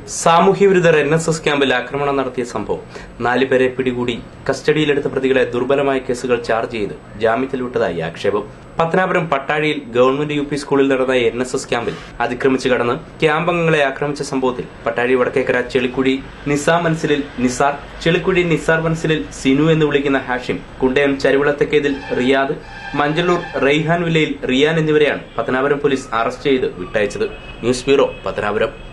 സാമൂഹ്യവിരുദ്ധർ NSS ക്യാമ്പിൽ ആക്രമണം നടത്തിയ സംഭവം 4 പേരെ പിടികൂടി കസ്റ്റഡിയിലെടുത്ത പ്രതികളെ ദുർബലമായ കേസുകൾ ചാർജ് ചെയ്ത് ജാമ്യത്തിൽ വിട്ടതായി ആക്ഷേപം. പത്തനാപുരം പട്ടാഴിയിൽ ഗവൺമെന്റ് UP സ്കൂളിൽ നടന്ന NSS ക്യാമ്പിൽ അതിക്രമിച്ചു കടന്ന് ക്യാമ്പംഗങ്ങളെ ആക്രമിച്ച സംഭവത്തിൽ പട്ടാഴി വടക്കേക്കര ചെളിക്കുടി നിസാർ മൻസിലിൽ സിനു എന്ന് വിളിക്കുന്ന ഹാഷിം, കുണ്ടയം ചരുവിളത്തെക്കേതിൽ റിയാദ്, മഞ്ചള്ളൂർ റെയ്ഹാൻ വില്ലയിൽ റിയാൻ എന്നിവരെയാണ് പത്തനാപുരം പോലീസ് അറസ്റ്റ് ചെയ്ത് വിട്ടയച്ചത്. News bureau, Pathanapuram.